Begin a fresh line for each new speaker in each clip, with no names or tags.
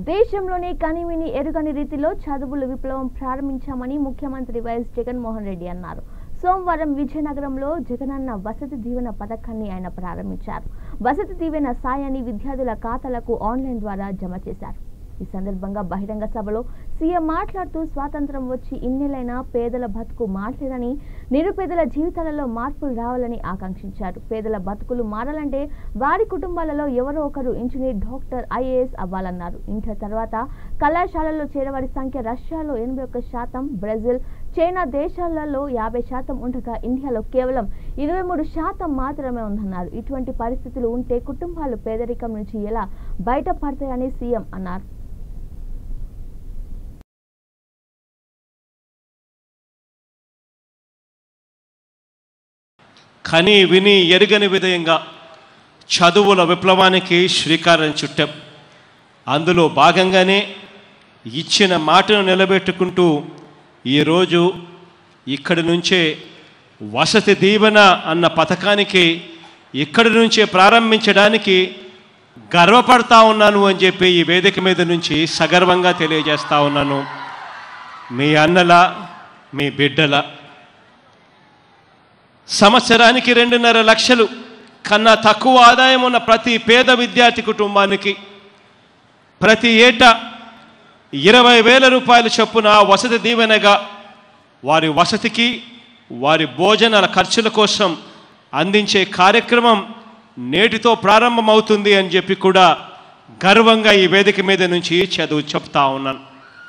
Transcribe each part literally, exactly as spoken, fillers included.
దేశంలోనే కనివిని ఎరుగని రీతిలో చదువుల విప్లవం ప్రారంభించామని ముఖ్యమంత్రి వైఎస్ జగన్మోహన్ రెడ్డి అన్నారు. సోమవారం విజయనగరంలో జగనన్న వసతి దీవెన పథకాన్ని ఆయన ప్రారంభించారు. వసతి దీవెన సాయాన్ని విద్యార్థుల ఖాతాలకు ఆన్లైన్ ద్వారా జమ చేశారు. ఈ సందర్భంగా బహిరంగ సభలో సీఎం మాట్లాడుతూ స్వాతంత్రం వచ్చి ఇన్నేళ్లైనా పేదల బతుకు మారలేదని, నిరుపేదల జీవితాలలో మార్పులు రావాలని ఆకాంక్షించారు. పేదల బతుకులు మారాలంటే వారి కుటుంబాలలో ఎవరో ఒకరు ఇంజనీర్, డాక్టర్, ఐఏఎస్ అవ్వాలన్నారు. ఇంటర్ తర్వాత కళాశాలల్లో చేరవారి సంఖ్య రష్యాలో ఎనభై ఒక్క శాతం, బ్రెజిల్, చైనా దేశాలలో యాభై శాతం ఉండగా ఇండియాలో కేవలం ఇరవై మూడు శాతం మాత్రమే ఉందన్నారు. ఇటువంటి పరిస్థితులు ఉంటే కుటుంబాలు పేదరికం నుంచి ఎలా బయటపడతాయని సీఎం అన్నారు.
కని విని ఎరుగని విధంగా చదువుల విప్లవానికి శ్రీకారం చుట్టాం. అందులో భాగంగానే ఇచ్చిన మాటను నిలబెట్టుకుంటూ ఈరోజు ఇక్కడి నుంచే వసతి దీవెన అన్న పథకానికి ఇక్కడి నుంచే ప్రారంభించడానికి గర్వపడతా ఉన్నాను అని చెప్పి ఈ వేదిక మీద నుంచి సగర్వంగా తెలియజేస్తా ఉన్నాను. మీ అన్నల, మీ బిడ్డల సంవత్సరానికి రెండున్నర లక్షలు కన్నా తక్కువ ఆదాయం ఉన్న ప్రతి పేద విద్యార్థి కుటుంబానికి ప్రతి ఏటా ఇరవై వేల రూపాయల చొప్పున వసతి దీవెనగా వారి వసతికి, వారి భోజనాల ఖర్చుల కోసం అందించే కార్యక్రమం నేటితో ప్రారంభమవుతుంది అని చెప్పి కూడా గర్వంగా ఈ వేదిక మీద నుంచి చదువు చెప్తా ఉన్నాను.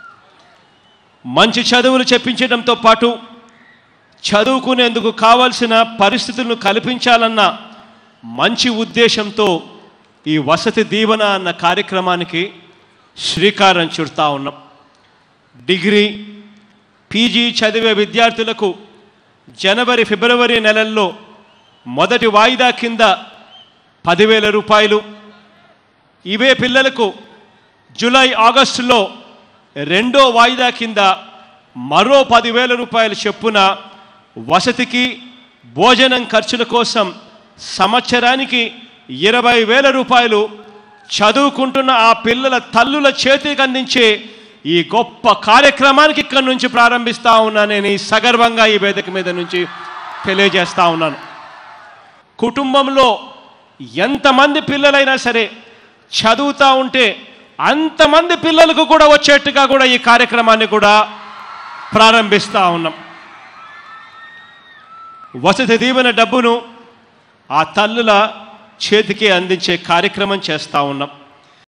మంచి చదువులు చెప్పించడంతో పాటు చదువుకునేందుకు కావాల్సిన పరిస్థితులను కల్పించాలన్న మంచి ఉద్దేశంతో ఈ వసతి దీవెన అన్న కార్యక్రమానికి శ్రీకారం చుడతా ఉన్నాం. డిగ్రీ, పీజీ చదివే విద్యార్థులకు జనవరి, ఫిబ్రవరి నెలల్లో మొదటి వాయిదా కింద పదివేల రూపాయలు, ఇవే పిల్లలకు జూలై, ఆగస్టులో రెండో వాయిదా కింద మరో పదివేల రూపాయల చొప్పున వసతికి, భోజనం ఖర్చుల కోసం సంవత్సరానికి ఇరవై వేల రూపాయలు చదువుకుంటున్న ఆ పిల్లల తల్లుల చేతికి అందించే ఈ గొప్ప కార్యక్రమానికి ఇక్కడి నుంచి ప్రారంభిస్తూ ఉన్నానని సగర్వంగా ఈ వేదిక మీద నుంచి తెలియజేస్తూ ఉన్నాను. కుటుంబంలో ఎంతమంది పిల్లలైనా సరే చదువుతూ ఉంటే అంతమంది పిల్లలకు కూడా వచ్చేట్టుగా కూడా ఈ కార్యక్రమాన్ని కూడా ప్రారంభిస్తూ ఉన్నాం. వసతి దీవెన డబ్బును ఆ తల్లుల చేతికి అందించే కార్యక్రమం చేస్తూ ఉన్నాం.